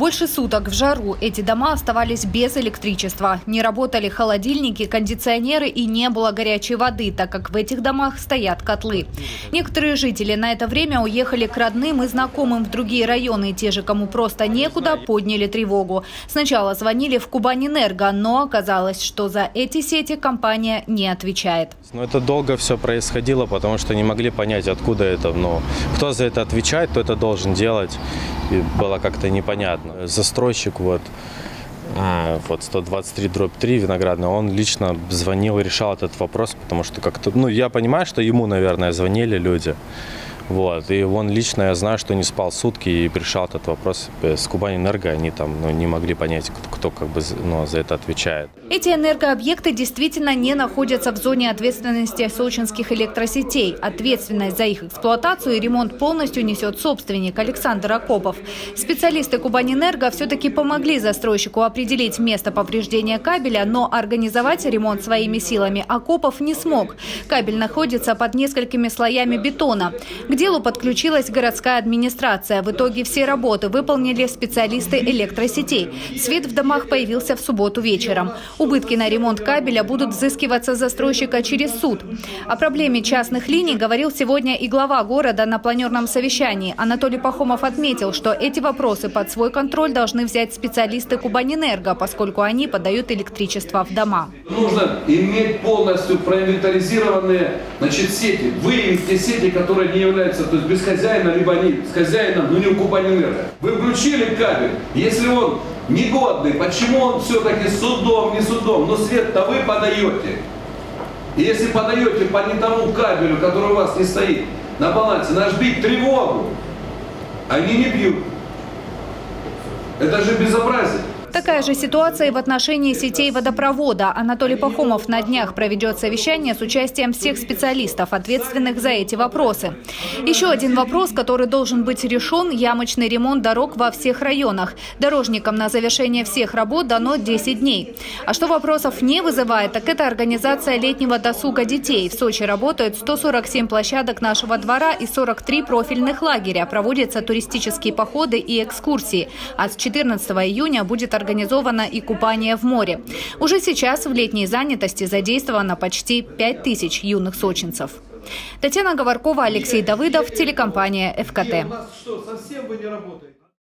Больше суток в жару эти дома оставались без электричества. Не работали холодильники, кондиционеры и не было горячей воды, так как в этих домах стоят котлы. Некоторые жители на это время уехали к родным и знакомым в другие районы. Те же, кому просто некуда, подняли тревогу. Сначала звонили в Кубаньэнерго, но оказалось, что за эти сети компания не отвечает. Но это долго все происходило, потому что не могли понять, откуда это. Но кто за это отвечает, кто это должен делать. И было как-то непонятно. Застройщик 123/3 Виноградный, он лично звонил и решал этот вопрос, потому что как-то, я понимаю, что ему, наверное, звонили люди. И он лично, я знаю, что не спал сутки и решал этот вопрос с Кубаньэнерго. Они там не могли понять, кто за это отвечает. Эти энергообъекты действительно не находятся в зоне ответственности сочинских электросетей. Ответственность за их эксплуатацию и ремонт полностью несет собственник Александр Акопов. Специалисты Кубаньэнерго все-таки помогли застройщику определить место повреждения кабеля, но организовать ремонт своими силами Акопов не смог. Кабель находится под несколькими слоями бетона. К делу подключилась городская администрация. В итоге все работы выполнили специалисты электросетей. Свет в домах появился в субботу вечером. Убытки на ремонт кабеля будут взыскиваться с застройщика через суд. О проблеме частных линий говорил сегодня и глава города на планерном совещании. Анатолий Пахомов отметил, что эти вопросы под свой контроль должны взять специалисты Кубаньэнерго, поскольку они подают электричество в дома. Нужно иметь полностью проинвентаризированные сети, выявить те сети, которые не являются, то есть без хозяина, либо они с хозяином, не у Кубаньэнерго. Вы включили кабель, если он негодный, почему он все-таки судом, не судом, но свет-то вы подаете. И если подаете по не тому кабелю, который у вас не стоит на балансе, надо бить тревогу. Они не бьют. Это же безобразие. Такая же ситуация и в отношении сетей водопровода. Анатолий Пахомов на днях проведет совещание с участием всех специалистов, ответственных за эти вопросы. Еще один вопрос, который должен быть решен – ямочный ремонт дорог во всех районах. Дорожникам на завершение всех работ дано 10 дней. А что вопросов не вызывает, так это организация летнего досуга детей. В Сочи работают 147 площадок нашего двора и 43 профильных лагеря. Проводятся туристические походы и экскурсии. А с 14 июня будет организовано и купание в море. Уже сейчас в летней занятости задействовано почти 5000 юных сочинцев. Татьяна Говоркова, Алексей Давыдов, телекомпания ФКТ.